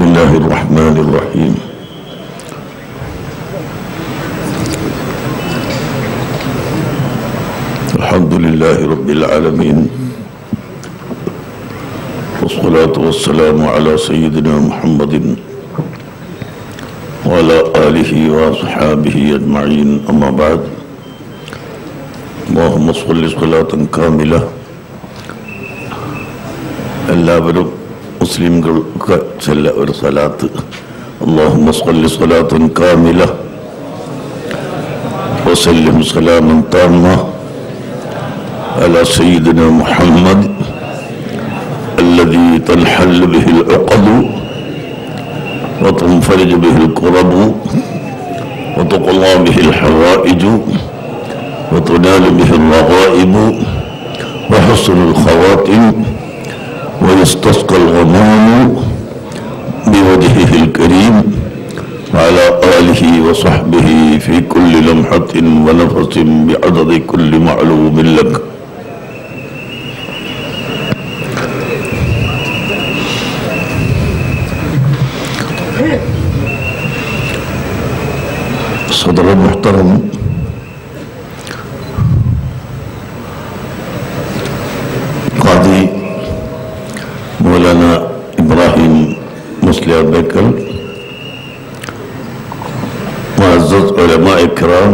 بسم الله الرحمن الرحيم. الحمد لله رب العالمين، والصلاة والسلام على سيدنا محمد وعلى آله وصحابه أجمعين، أما بعد. اللهم صل صلاة كاملة. എല്ലാവരും മുസ്ലിംകൾക്ക് ചൊല്ല ഒരു സ്വലാത്ത്. اللهم صل صلاة كاملة وسلم سلاما تاما على سيدنا محمد الذي تنحل به العقد وتنفرج به الكرب وتقضى به الحوائج وتنال به الرغائب وحسن الخواتم ويستسقى الغمام بوجهه الكريم وعلى آله وصحبه في كل لمحة ونفس بعدد كل معلوم لك. صدر محترم، قاضی مولانا ابراہیم مسلح بیکل، معزز علماء کرام،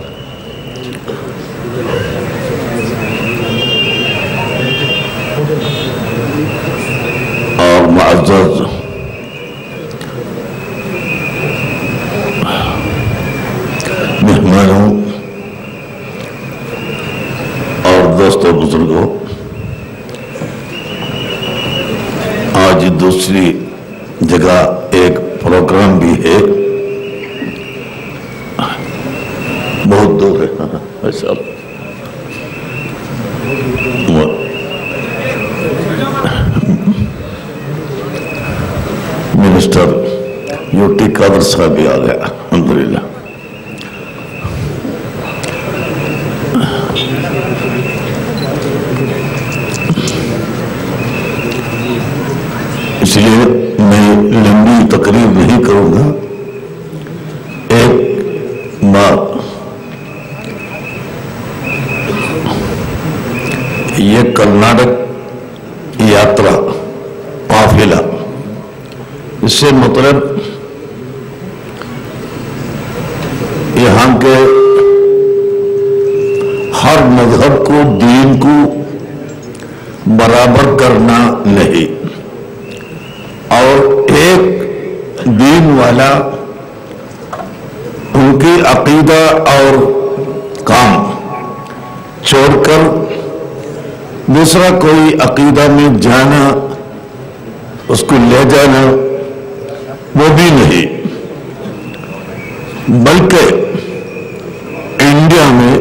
اور معزز مہمانوں اور دوستوں بزرگوں، آج دوسری جگہ ایک پروگرام بھی ہے، بہت دور ہے ایسا منسٹر یوٹی قادر صاحب بھی آ گیا الحمدللہ. اس لیے میں لمبی تقریر نہیں کروں گا. ایک بات، یہ کرناٹک یاترا قافلہ، اس سے مطلب یہاں کے ہر مذہب کو، دین کو برابر کرنا نہیں، اور ایک دین والا ان کی عقیدہ اور کام چھوڑ کر دوسرا کوئی عقیدہ میں جانا، اس کو لے جانا، وہ بھی نہیں. بلکہ انڈیا میں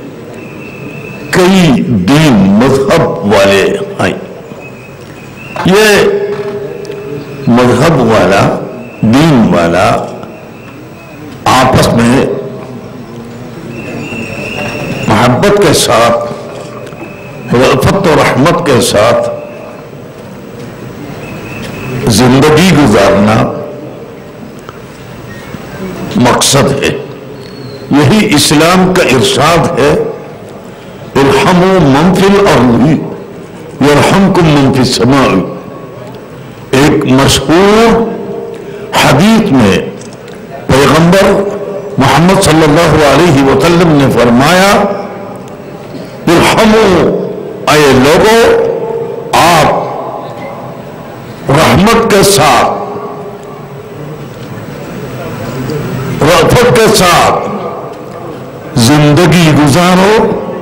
کئی دین مذہب والے ہیں. یہ مذہب والا، دین والا آپس میں محبت کے ساتھ، رأفت و رحمت کے ساتھ زندگی گزارنا مقصد ہے. یہی اسلام کا ارشاد ہے، ارحموا من فی الارض یرحمکم من فی السماء. ایک مشہور حدیث میں پیغمبر محمد صلی اللہ علیہ وسلم نے فرمایا، ارحموا، اے لوگوں، آپ رحمت کے ساتھ، رأفت کے ساتھ زندگی گزارو.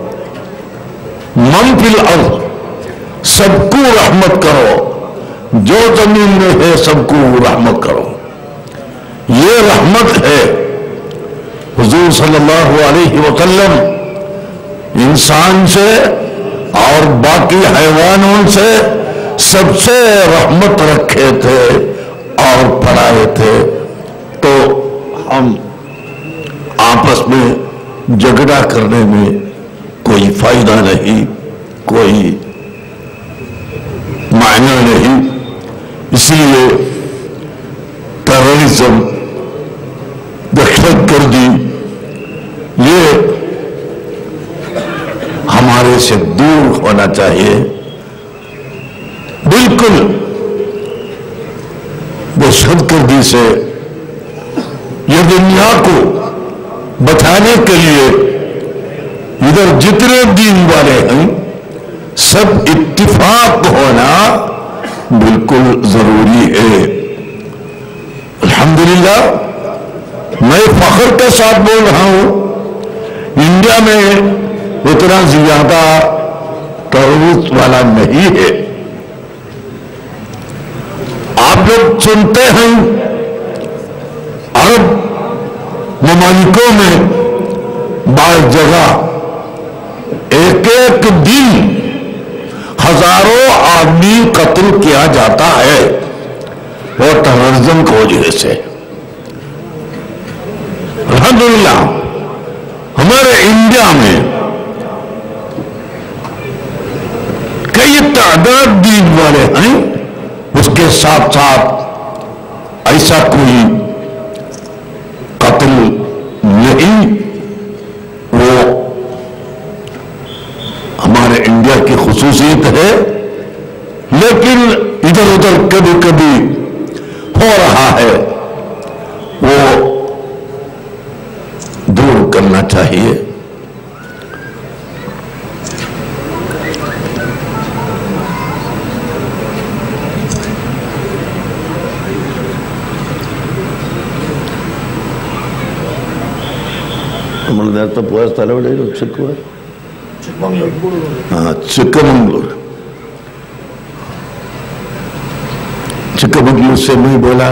من فی الارض، سب کو رحمت کرو، جو زمین میں ہے سب کو رحمت کرو. یہ رحمت ہے. حضور صلی اللہ علیہ وسلم انسان سے اور باقی حیوانوں سے سب سے رحمت رکھے تھے اور پڑھائے تھے. تو ہم آپس میں جھگڑا کرنے میں کوئی فائدہ نہیں، کوئی معنی نہیں. اس لیے चाहिए। बिल्कुल दहशतगर्दी से ये दुनिया को बचाने के लिए इधर जितने दीन वाले हैं सब इत्तिफाक होना बिल्कुल जरूरी है। अल्हम्दुलिल्लाह, मैं फख्र के साथ बोल रहा हूं, इंडिया में उतना ज्यादा तरबूज वाला नहीं है। आप लोग सुनते हैं अरब ममालिकों में बार जगह एक एक दिन हजारों आदमी कत्ल किया जाता है और टेररिज्म की वजह से। अल्हम्दुलिल्लाह, हमारे इंडिया में कई तादाद दीन वाले हैं, उसके साथ साथ ऐसा कोई कत्ल नहीं वो हमारे इंडिया की खुसूसियत है। लेकिन इधर उधर कभी कभी हो रहा है, वो दूर करना चाहिए। നമ്മൾ നേരത്തെ പോയ സ്ഥലം എവിടെയും चिक्कमंगलूर चिक्कमंगलूर से मैं बोला,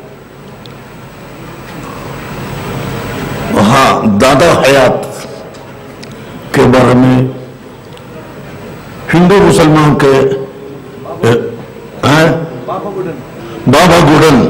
वहां दादा हयात के बारे में हिंदू मुसलमान के बाबा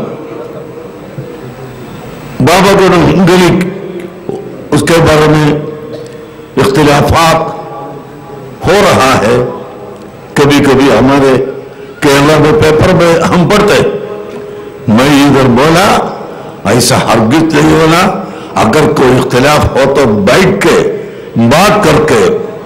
गुडन गली, उसके बारे में इख्तिलाफात हो रहा है। कभी कभी हमारे केरला में पेपर में हम पढ़ते, मैं इधर बोला ऐसा हरगिज नहीं होना। अगर कोई इख्तिलाफ हो तो बैठ के बात करके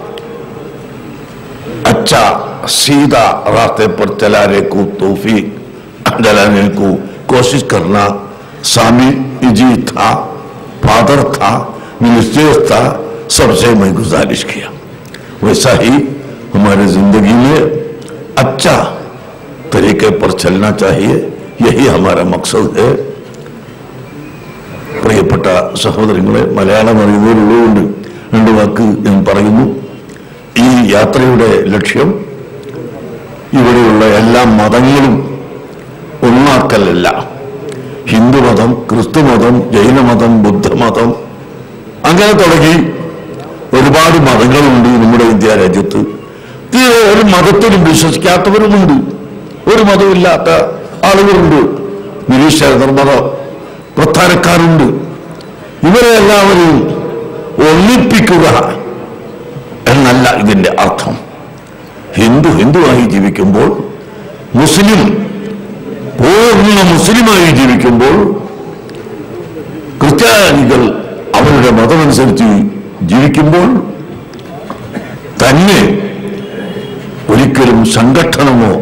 अच्छा सीधा रास्ते पर चलाने को तौफीक दिलाने को कोशिश करना। स्वामी जी था, फादर था, मिनिस्टर था, सबसे मैं गुजारिश किया। वैसा ही हमारे जिंदगी में अच्छा तरीके पर चलना चाहिए, यही हमारा मकसद है। പ്രിയപ്പെട്ട സഹോദരങ്ങളെ, മലയാളം അറിയുന്നവരുള്ളതുകൊണ്ട് രണ്ട് വാക്ക് ഞാൻ പറയുന്നു. ഈ യാത്രയുടെ ലക്ഷ്യം ഇവിടെയുള്ള എല്ലാ മതങ്ങളും ഒന്നാക്കലല്ല. ഹിന്ദുമതം, ക്രിസ്തുമതം, ജൈനമതം, ബുദ്ധമതം അങ്ങനെ തുടങ്ങി ഒരുപാട് മതങ്ങളുണ്ട് നമ്മുടെ ഇന്ത്യ രാജ്യത്ത്. ഒരു മതത്തിലും വിശ്വസിക്കാത്തവരുമുണ്ട്, ഒരു മതമില്ലാത്ത ആളുകളുണ്ട്, നിരീശ്വര നിർമ്മത പ്രസ്ഥാനക്കാരുണ്ട്. ഇവരെ എല്ലാവരും ഒന്നിപ്പിക്കുക എന്നല്ല ഇതിന്റെ അർത്ഥം. ഹിന്ദുവായി ജീവിക്കുമ്പോൾ, മുസ്ലിം പൂർണ്ണ മുസ്ലിമായി ജീവിക്കുമ്പോൾ, ക്രിസ്ത്യാനികൾ അവരുടെ മതമനുസരിച്ച് ജീവിക്കുമ്പോൾ തന്നെ ഒരിക്കലും സംഘട്ടനമോ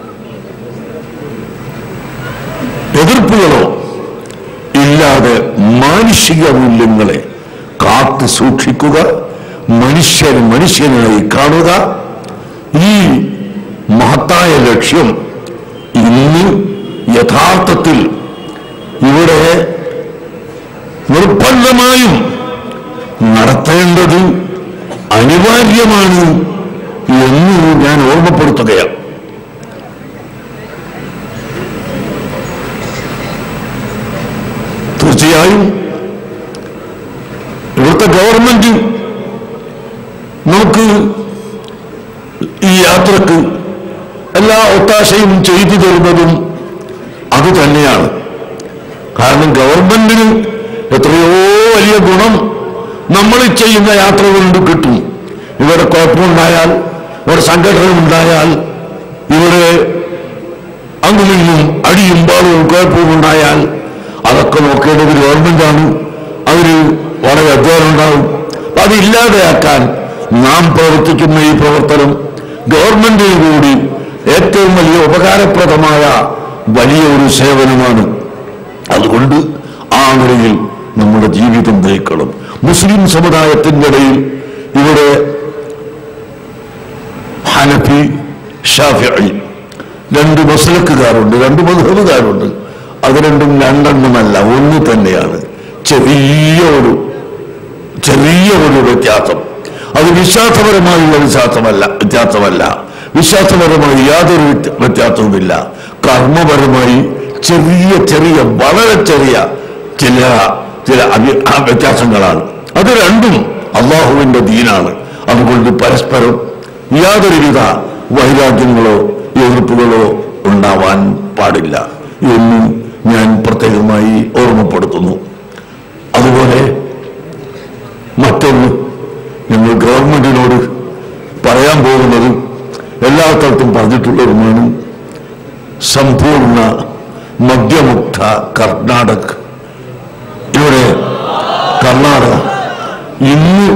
എതിർപ്പുകളോ ഇല്ലാതെ മാനുഷിക മൂല്യങ്ങളെ കാത്തു സൂക്ഷിക്കുക, മനുഷ്യനായി കാണുക, ഈ മഹത്തായ ലക്ഷ്യം ഇന്ന് യഥാർത്ഥത്തിൽ ഇവിടെ നിർബന്ധമായും നടത്തേണ്ടത് അനിവാര്യമാണ് എന്ന് ഞാൻ ഓർമ്മപ്പെടുത്തുകയാണ്. തീർച്ചയായും ഇവിടുത്തെ ഗവൺമെന്റ് നമുക്ക് ഈ യാത്രക്ക് എല്ലാ ഒത്താശയും ചെയ്തു തരുന്നതും അത് തന്നെയാണ്. കാരണം ഗവൺമെന്റിന് എത്രയോ വലിയ ഗുണം നമ്മൾ ചെയ്യുന്ന യാത്ര കൊണ്ട് കിട്ടും. ഇവിടെ കുഴപ്പമുണ്ടായാൽ, ഇവിടെ സംഘടനയുണ്ടായാൽ, ഇവിടെ അങ്ങുമിങ്ങും അടിയും പാടും കുഴപ്പമുണ്ടായാൽ അതൊക്കെ നോക്കേണ്ടത് ഗവൺമെന്റാണ്. അതിന് വളരെ അധ്വാനം ഉണ്ടാവും. അതില്ലാതെയാക്കാൻ നാം പ്രവർത്തിക്കുന്ന ഈ പ്രവർത്തനം ഗവൺമെന്റിന് കൂടി ഏറ്റവും വലിയ ഉപകാരപ്രദമായ വലിയ ഒരു സേവനമാണ്. അതുകൊണ്ട് ആ നിലയിൽ നമ്മുടെ ജീവിതം നയിക്കണം. മുസ്ലിം സമുദായത്തിൻ്റെ ഇടയിൽ ഇവിടെ ഹനഫി, ഷാഫിഈ രണ്ട് മസ്ലക്കുകാരുണ്ട്, രണ്ട് മദ്ഹബുകാരുണ്ട്. അത് രണ്ടും രണ്ടെണ്ണമല്ല, ഒന്ന് തന്നെയാണ്. ചെറിയ ഒരു വ്യത്യാസം. അത് വിശ്വാസപരമായുള്ള വ്യത്യാസമല്ല. വിശ്വാസപരമായി യാതൊരു വ്യത്യാസവുമില്ല. കർമ്മപരമായി ചെറിയ വളരെ ചെറിയ ചില വ്യത്യാസങ്ങളാണ്. അത് രണ്ടും അള്ളാഹുവിന്റെ ദീനാണ്. അതുകൊണ്ട് പരസ്പരം യാതൊരുവിധ വൈരാഗ്യങ്ങളോ എതിർപ്പുകളോ ഉണ്ടാവാൻ പാടില്ല എന്ന് ഞാൻ പ്രത്യേകമായി ഓർമ്മപ്പെടുത്തുന്നു. അതുപോലെ മറ്റൊന്ന്, ഞങ്ങൾ ഗവൺമെന്റിനോട് പറയാൻ പോകുന്നത് എല്ലാ സ്ഥലത്തും പറഞ്ഞിട്ടുള്ളതുമാണ്. സമ്പൂർണ്ണ മദ്യമുക്ത കർണാടക. ഇവിടെ കർണാടക ഇന്ന്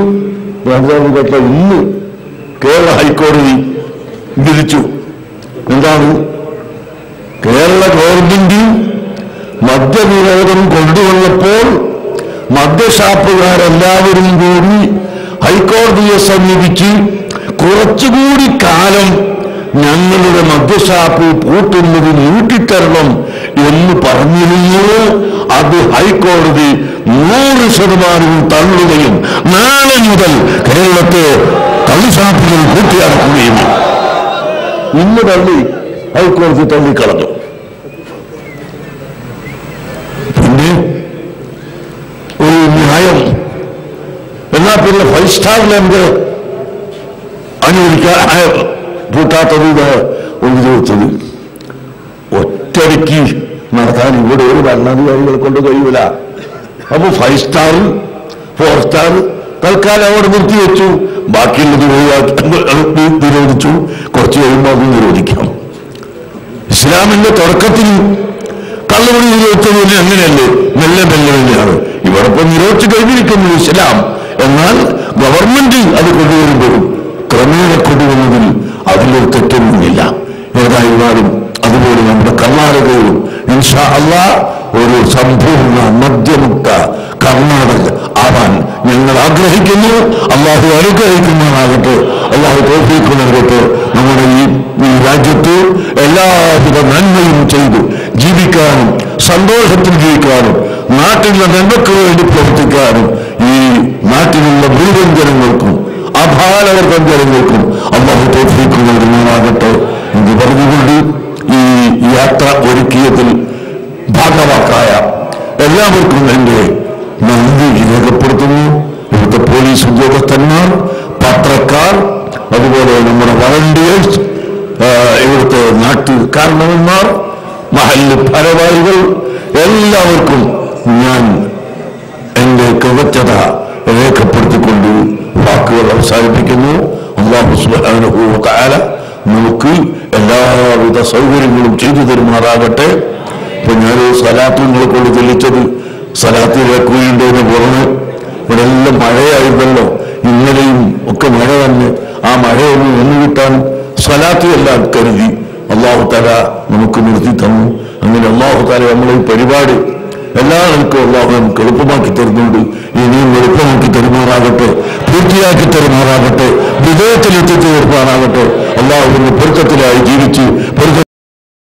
കേരള ഹൈക്കോടതി വിധിച്ചു. എന്താണ്? കേരള ഗവൺമെന്റ് മദ്യനിരോധനം കൊണ്ടുവന്നപ്പോൾ മദ്യഷാപ്പുകാരെല്ലാവരും കൂടി ഹൈക്കോടതിയെ സമീപിച്ച് കുറച്ചുകൂടി കാലം ഞങ്ങളുടെ മദ്യഷാപ്പ് പൂട്ടുന്നത് നീട്ടിത്തരണം എന്ന് പറഞ്ഞിരുന്നു. അത് ഹൈക്കോടതി 100% തള്ളുകയും നാളെ മുതൽ കേരളത്തെ കള്ളുഷാപ്പുകൾ പൂട്ടിയടക്കുകയും ഇന്ന് ഹൈക്കോടതി തള്ളിക്കളഞ്ഞു. പിന്നെ ഒരു ന്യായം, എന്നാ പിന്നെ 5 സ്റ്റാറിലെന്ത് അനുവദിക്കാൻ പൂട്ടാത്തത് ഒന്ന് ചോദിച്ചത്. ഒറ്റയ്ക്ക് നടത്താൻ ഇവിടെ ഒരു ഭരണാധികാരികളെ കൊണ്ട് കഴിയൂല. അപ്പൊ 5 സ്റ്റാർ 4 സ്റ്റാർ തൽക്കാലം അവിടെ നിർത്തിവെച്ചു. ബാക്കിയുള്ളത് നിരോധിച്ചു. കുറച്ച് കഴിയുമ്പോൾ അത് നിരോധിക്കാം. ഇസ്ലാമിന്റെ തുടക്കത്തിൽ കള്ളുകുടി നിരോധിച്ചതിന് അങ്ങനെയല്ലേ, മെല്ലെ തന്നെയാണ്. ഇവിടെ ഇപ്പം നിരോധിച്ചു കഴിഞ്ഞിരിക്കുന്നു ഇസ്ലാം. എന്നാൽ ഗവൺമെന്റ് അത് കൊണ്ടുവരുമ്പോഴും ക്രമേണ കൊണ്ടുവന്നതിൽ അതിലൊരു തെറ്റൊന്നുമില്ല. ഏതായിരുന്നാലും അതുപോലെ നമ്മുടെ കർണാടകയിലും ഇൻഷാ അല്ലാഹ് ഒരു സമ്പൂർണ്ണ മദ്യമുക്ത കർണാടക ആവാൻ ഞങ്ങൾ ആഗ്രഹിക്കുന്നു. അള്ളാഹു അനുഗ്രഹിക്കുമാറാകട്ടെ. അള്ളാഹു തൗഫീഖ് നൽകട്ടെ. നമ്മുടെ ഈ രാജ്യത്ത് എല്ലാവിധ നന്മയും ചെയ്ത് ജീവിക്കാനും സന്തോഷത്തിൽ ജീവിക്കാനും നാട്ടിലെ നന്മയ്ക്ക് വേണ്ടി പ്രവർത്തിക്കാനും ഈ നാട്ടിലുള്ള മുഴുവൻ ജനങ്ങൾക്കും അഭാലവർഗം ജനങ്ങൾക്കും അള്ളാഹു തൗഫീഖ് നൽകുമാറാകട്ടെ എന്ന് പറഞ്ഞുകൊണ്ട് ഈ യാത്ര ഒരുക്കിയതിൽ ഭാഗവാക്കായ എല്ലാവർക്കും എൻ്റെ നന്ദി രേഖപ്പെടുത്തുന്നു. ഇവിടുത്തെ പോലീസ് ഉദ്യോഗസ്ഥന്മാർ, പത്രക്കാർ, അതുപോലെ നമ്മുടെ വളണ്ടിയേഴ്സ്, ഇവിടുത്തെ നാട്ടുകാരണവന്മാർ, മഹല്ല് ഭാരവാഹികൾ, എല്ലാവർക്കും ഞാൻ എൻ്റെ കൃതജ്ഞത രേഖപ്പെടുത്തിക്കൊണ്ട് വാക്കുകൾ അവസാനിപ്പിക്കുന്നു. അല്ലാഹു സുബ്ഹാനഹു വ തആല നമുക്ക് എല്ലാവിധ സൗകര്യങ്ങളും ചെയ്തു തരുമാറാകട്ടെ. ഇപ്പൊ ഞാൻ സലാത്തുകളെ കൊണ്ട് തെളിച്ചത് സലാത്തിലെ കൂലിണ്ടതിന് പുറമെ ഇവിടെ എല്ലാം മഴയായിരുന്നല്ലോ. ഇന്നലെയും ഒക്കെ മഴ തന്നെ. ആ മഴയൊന്നും എന്ന് കിട്ടാൻ സലാത്തുമെല്ലാം കരുതി അല്ലാഹു തആല നമുക്ക് നിർത്തി തന്നു. അങ്ങനെ അല്ലാഹു തആല നമ്മളെ ഈ പരിപാടി എല്ലാവർക്കും അല്ലാഹു നമുക്ക് എളുപ്പമാക്കി തരുന്നുണ്ട്. ഇനിയും എളുപ്പമാക്കി തരുമാറാകട്ടെ, പൂർത്തിയാക്കി തരുമാറാകട്ടെ, വിജയത്തിലെത്തി തീർപ്പാറാകട്ടെ. അല്ലാഹുവിന്റെ പൊരുത്തത്തിലായി ജീവിച്ച്